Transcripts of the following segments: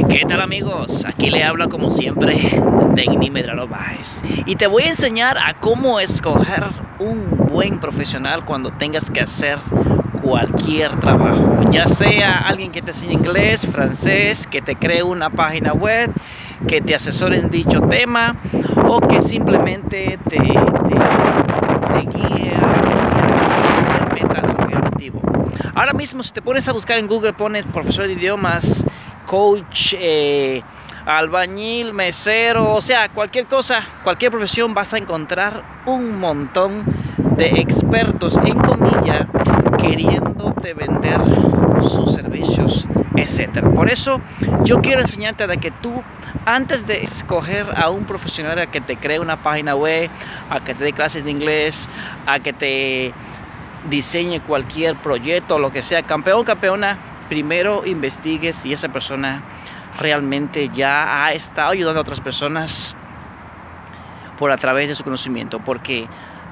¿Qué tal, amigos? Aquí le habla como siempre Denny Medrano Báez y te voy a enseñar a cómo escoger un buen profesional cuando tengas que hacer cualquier trabajo, ya sea alguien que te enseñe inglés, francés, que te cree una página web, que te asesore en dicho tema o que simplemente te guíe hacia metas o objetivo. Ahora mismo, si te pones a buscar en Google, pones profesor de idiomas, coach, albañil, mesero, o sea, cualquier cosa, cualquier profesión, vas a encontrar un montón de expertos, en comillas, queriéndote vender sus servicios, etcétera. Por eso yo quiero enseñarte de que tú, antes de escoger a un profesional a que te cree una página web, a que te dé clases de inglés, a que te diseñe cualquier proyecto, lo que sea, campeón o campeona, primero investigues si esa persona realmente ya ha estado ayudando a otras personas a través de su conocimiento, porque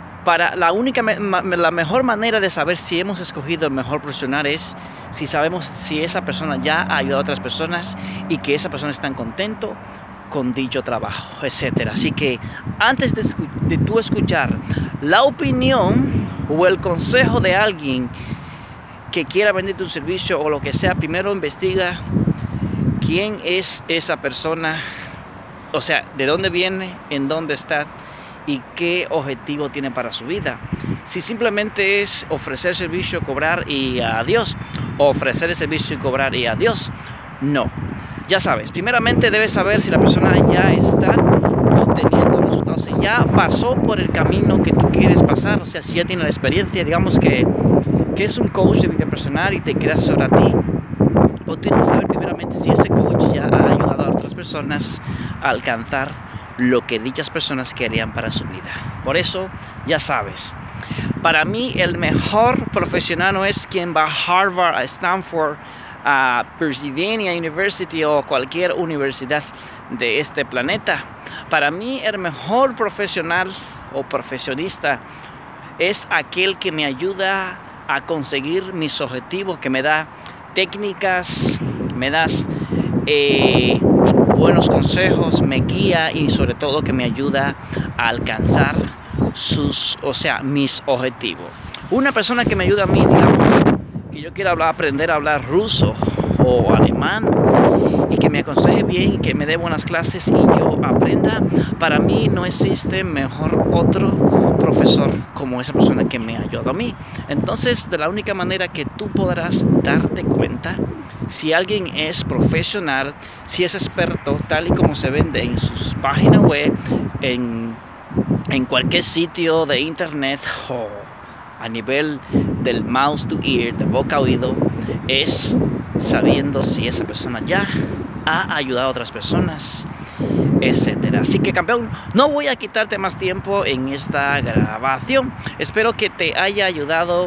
la mejor manera de saber si hemos escogido el mejor profesional es si sabemos si esa persona ya ha ayudado a otras personas y que esa persona está contento con dicho trabajo, etcétera. Así que antes de tú escuchar la opinión o el consejo de alguien que quiera venderte un servicio o lo que sea, primero investiga quién es esa persona, o sea, de dónde viene, en dónde está y qué objetivo tiene para su vida. Si simplemente es ofrecer servicio, cobrar y adiós, ofrecer el servicio y cobrar y adiós, no. Ya sabes, primeramente debes saber si la persona ya está obteniendo resultados, si ya pasó por el camino que tú quieres pasar, o sea, si ya tiene la experiencia, digamos que es un coach de vida personal y te quiere asesorar a ti, o tienes que saber primeramente si ese coach ya ha ayudado a otras personas a alcanzar lo que dichas personas querían para su vida. Por eso, ya sabes, para mí el mejor profesional no es quien va a Harvard, a Stanford, a Pennsylvania University o cualquier universidad de este planeta. Para mí el mejor profesional o profesionista es aquel que me ayuda a conseguir mis objetivos, que me da técnicas, me das buenos consejos, me guía y sobre todo que me ayuda a alcanzar mis objetivos. Una persona que me ayuda a mí, digamos, que yo quiera aprender a hablar ruso o alemán y que me aconseje bien y que me dé buenas clases y yo aprenda, para mí no existe mejor otro profesor como esa persona que me ayuda a mí. Entonces, de la única manera que tú podrás darte cuenta si alguien es profesional, si es experto, tal y como se vende en sus páginas web, en cualquier sitio de internet o a nivel del mouse to ear, de boca a oído, es sabiendo si esa persona ya ha ayudado a otras personas, etcétera. Así que, campeón, no voy a quitarte más tiempo en esta grabación. Espero que te haya ayudado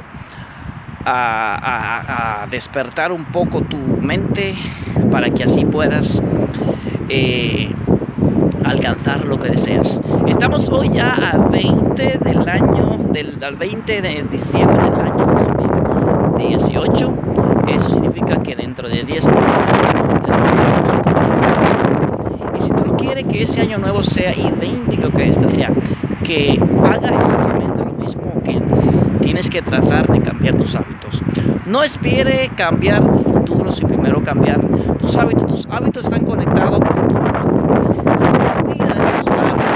a despertar un poco tu mente para que así puedas alcanzar lo que deseas. Estamos hoy ya a 20 del año, al 20 de diciembre del año 2018. Eso significa que dentro de 10 años. Y si tú no quieres que ese año nuevo sea idéntico que este día, que haga exactamente lo mismo, que tienes que tratar de cambiar tus hábitos. No espere cambiar tu futuro, si primero cambiar tus hábitos. Tus hábitos están conectados con tu futuro. Si tú cuidas de tus hábitos,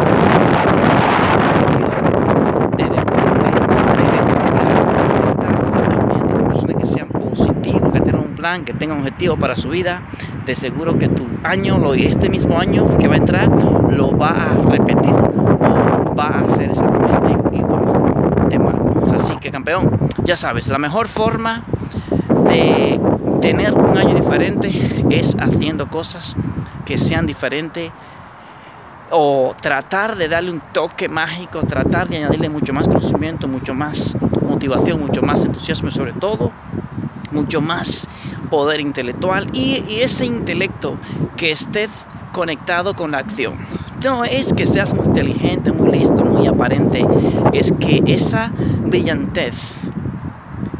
de personas que sean positivos, que tengan un plan, que tengan un objetivo para su vida, de seguro que tu año, este mismo año que va a entrar, lo va a repetir o va a hacer exactamente igual de malo. Así que, campeón, ya sabes, la mejor forma de tener un año diferente es haciendo cosas que sean diferentes o tratar de darle un toque mágico, tratar de añadirle mucho más conocimiento, mucho más motivación, mucho más entusiasmo y sobre todo mucho más poder intelectual y ese intelecto que esté conectado con la acción. No es que seas muy inteligente, muy listo, muy aparente, es que esa brillantez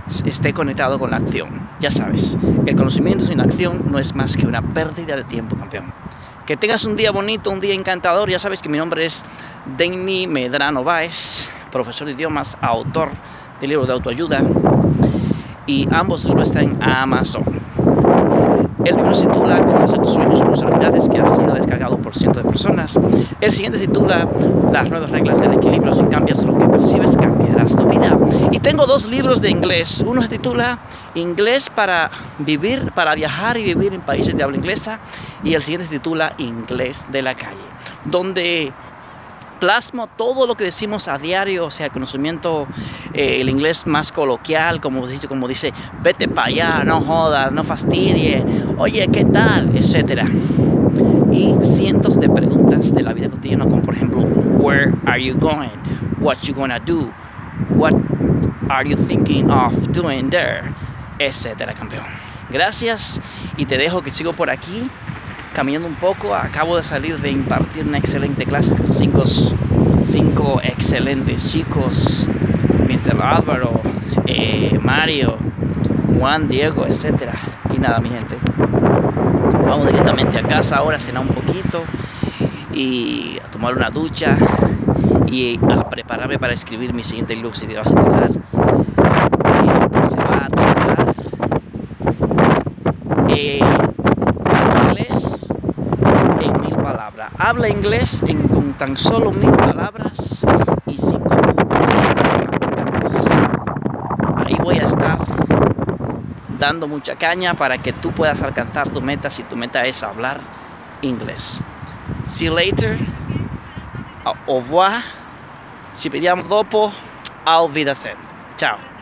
esté conectado con la acción. Ya sabes, el conocimiento sin acción no es más que una pérdida de tiempo, campeón. Que tengas un día bonito, un día encantador. Ya sabes que mi nombre es Denny Medrano Báez, profesor de idiomas, autor de libros de autoayuda, y ambos libros están en Amazon. El primero se titula Cómo hacer tus sueños o tus realidades, que ha sido descargado por cientos de personas. El siguiente se titula Las nuevas reglas del equilibrio. Si cambias lo que percibes, cambiarás tu vida. Y tengo dos libros de inglés. Uno se titula Inglés para vivir, para viajar y vivir en países de habla inglesa. Y el siguiente se titula Inglés de la calle, donde plasmo todo lo que decimos a diario, o sea, el conocimiento, el inglés más coloquial, como dice, vete para allá, no jodas, no fastidie, oye, ¿qué tal?, etcétera. Y cientos de preguntas de la vida cotidiana, como por ejemplo, where are you going? What you gonna do? What are you thinking of doing there? Etcétera, campeón. Gracias, y te dejo que sigo por aquí caminando un poco. Acabo de salir de impartir una excelente clase con cinco excelentes chicos, Mr. Álvaro, Mario, Juan, Diego, etcétera. Y nada, mi gente, vamos directamente a casa ahora a cenar un poquito y a tomar una ducha y a prepararme para escribir mi siguiente libro, que se va a titular, se va a titular Inglés en 1000 palabras. Habla inglés con tan solo 1000 palabras y 5 puntos. Ahí voy a estar dando mucha caña para que tú puedas alcanzar tu meta, si tu meta es hablar inglés. See you later. Au revoir. Ci vediamo dopo. Auf Wiedersehen. Ciao.